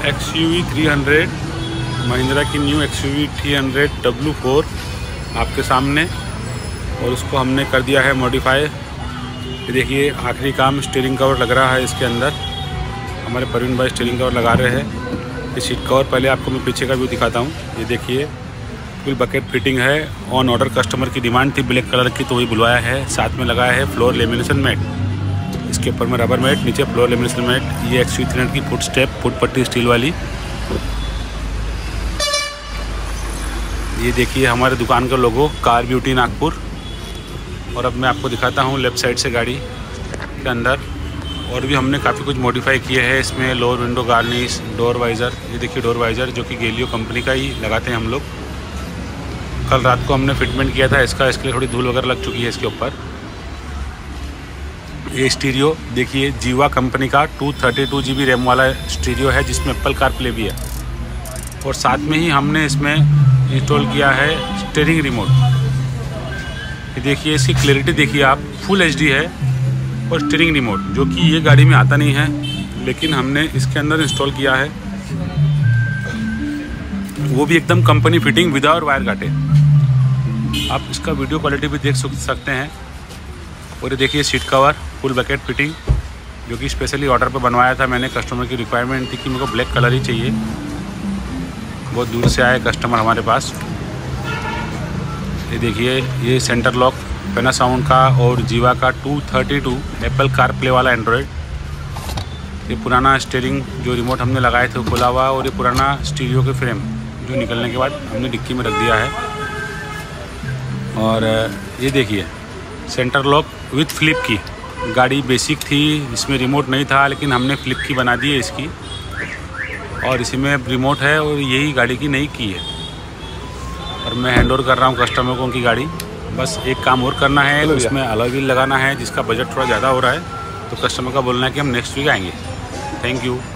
XUV 300 Mahindra की new XUV 300 W4 आपके सामने, और उसको हमने कर दिया है मॉडिफाई। ये देखिए आखिरी काम स्टीयरिंग कवर लग रहा है इसके अंदर। हमारे परवीन भाई स्टीयरिंग कवर लगा रहे हैं। ये सीट कवर पहले आपको मैं पीछे का व्यू दिखाता हूँ। ये देखिए फुल बकेट फिटिंग है। ऑन ऑर्डर कस्टमर की डिमांड थी ब्लैक कलर की, तो वही बुलवाया है। साथ में लगाया है फ्लोर लेमिनेशन मैट, इसके ऊपर में रबर मैट, नीचे फ्लोर लेमिनेशन मैट। ये XUV 300 की फुट स्टेप, फुट पट्टी स्टील वाली। ये देखिए हमारे दुकान का लोगो कार ब्यूटी नागपुर। और अब मैं आपको दिखाता हूँ लेफ़्ट साइड से गाड़ी के अंदर। और भी हमने काफ़ी कुछ मॉडिफाई किए हैं इसमें। Lower window garnish, door visor. ये देखिए डोर वाइज़र जो कि गेलियो कंपनी का ही लगाते हैं हम लोग। कल रात को हमने फिटमेंट किया था इसका, इसके लिए थोड़ी धूल वगैरह लग चुकी है इसके ऊपर। ये स्टीरियो देखिए जीवा कंपनी का 232 GB रैम वाला स्टीरियो है, जिसमें एप्पल कारप्ले भी है। और साथ में ही हमने इसमें इंस्टॉल किया है स्टीयरिंग रिमोट। ये देखिए इसकी क्लैरिटी देखिए आप, फुल HD है। और स्टीयरिंग रिमोट जो कि ये गाड़ी में आता नहीं है, लेकिन हमने इसके अंदर इंस्टॉल किया है, वो भी एकदम कंपनी फिटिंग विदाउट वायर काटे। आप इसका वीडियो क्वालिटी भी देख सकते हैं। और ये देखिए seat cover full bucket fitting, जो कि स्पेशली ऑर्डर पे बनवाया था मैंने। कस्टमर की रिक्वायरमेंट थी कि मेरे को ब्लैक कलर ही चाहिए। बहुत दूर से आए कस्टमर हमारे पास। ये देखिए ये सेंटर लॉक पैनासोनिक का और जीवा का 232 एप्पल कारप्ले वाला एंड्रॉयड। ये पुराना स्टीयरिंग जो रिमोट हमने लगाए थे वो खुला हुआ, और ये पुराना स्टीरियो के फ्रेम जो निकलने के बाद हमने डिक्की में रख दिया है। और ये देखिए सेंटर लॉक विथ फ्लिप की। गाड़ी बेसिक थी, इसमें रिमोट नहीं था, लेकिन हमने फ्लिप की बना दी है इसकी। और इसी में रिमोट है, और यही गाड़ी की नई की है। और मैं हैंड ओवर कर रहा हूँ कस्टमर को उनकी गाड़ी। बस एक काम और करना है, उसमें अलॉय व्हील लगाना है, जिसका बजट थोड़ा ज़्यादा हो रहा है। तो कस्टमर का बोलना है कि हम नेक्स्ट वीक आएंगे। Thank you.